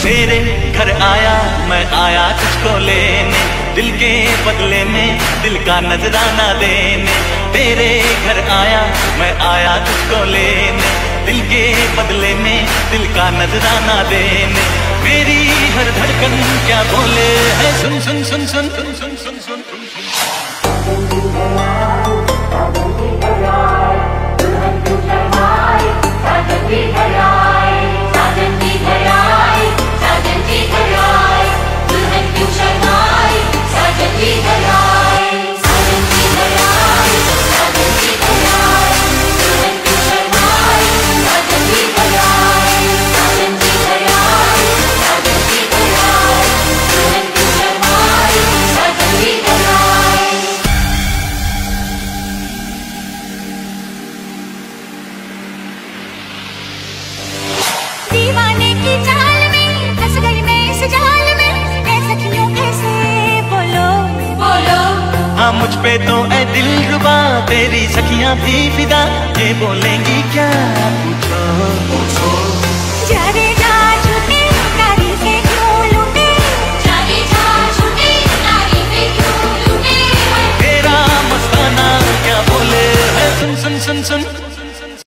तेरे घर आया मैं आया तुझको लेने, दिल के बदले में दिल का नजराना देने। तेरे घर आया मैं आया तुझको लेने, दिल के बदले में दिल का नजराना देने। मेरी हर धड़कन क्या बोले है, सुन सुन सुन सुन सुन सुन सुन सुन दीवाने की चाल में फंस गई मैं इस जाल में, मैं सखियों कैसे बोलो बोलो। हाँ मुझ पे तो ऐ दिलरुबा तेरी सखियां भी फिदा, ये बोलेंगी क्या पूछो।